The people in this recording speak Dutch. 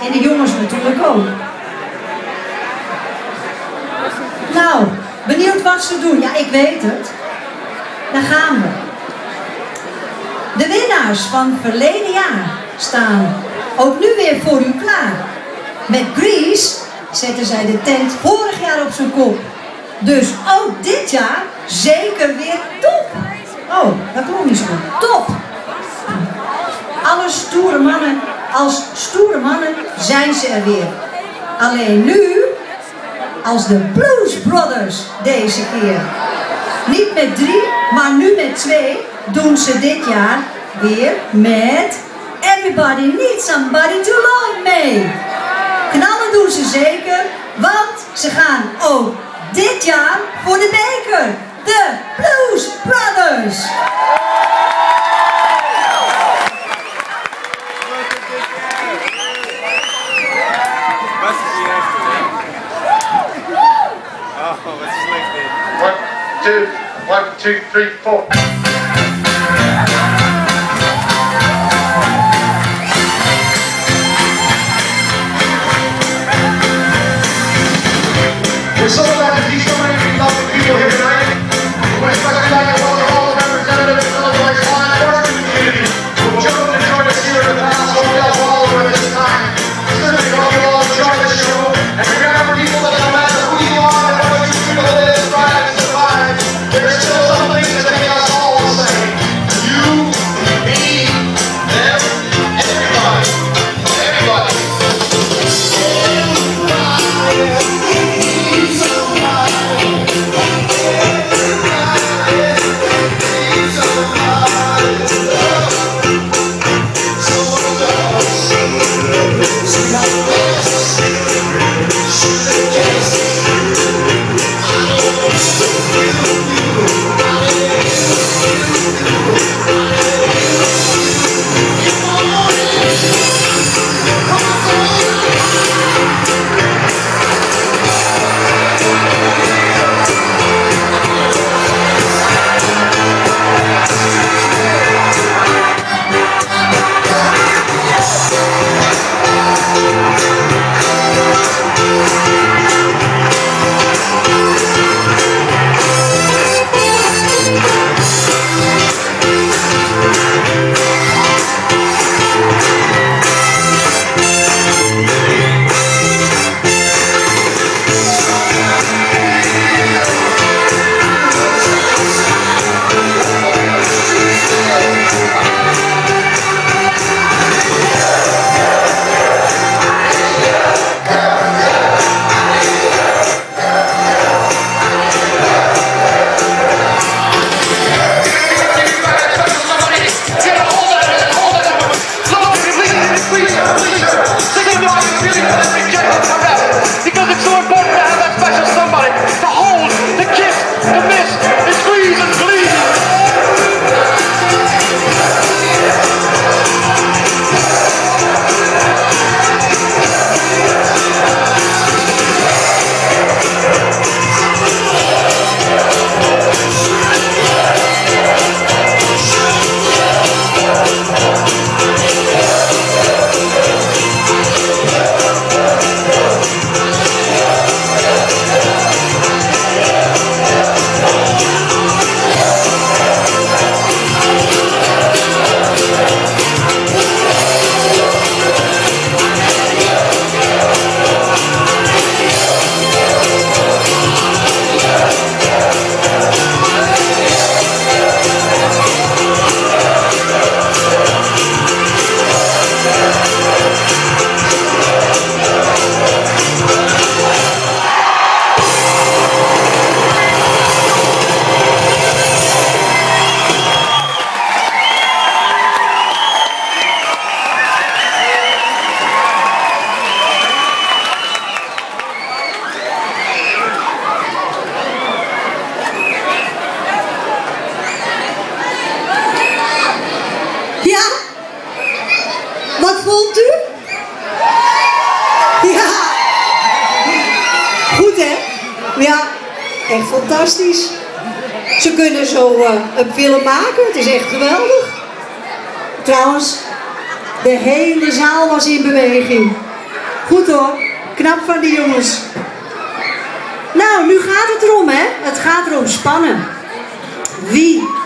En de jongens natuurlijk ook. Nou, benieuwd wat ze doen? Ja, ik weet het. Daar gaan we. De winnaars van verleden jaar staan ook nu weer voor u klaar. Met Grease zetten zij de tent vorig jaar op zijn kop. Dus ook dit jaar zeker weer top. Oh, dat klonk niet zo goed. Top! Alle stoere mannen, als stoere mannen zijn ze er weer. Alleen nu, als de Blues Brothers deze keer. Niet met 3, maar nu met 2 doen ze dit jaar weer met Everybody Needs Somebody to Love Me. Knallen doen ze zeker, want ze gaan ook dit jaar voor de beker. De Blues Brothers. One, two, three, four. We're so glad to see so many lovely people here tonight. We're especially like to welcome all the representatives of the Illinois law enforcement community who have chosen to join us here at the Palace Hotel Ballroom at this time. Certainly hope you all enjoy the show. And remember, people, that no matter who you are and what you do to live, thrive, and survive, there's still some things that make us all the same. You, me, them, everybody. Everybody. echt fantastisch. Ze kunnen zo een film maken, het is echt geweldig. Trouwens, de hele zaal was in beweging. Goed hoor, knap van die jongens. Nou, nu gaat het erom, hè? Het gaat erom spannen. Wie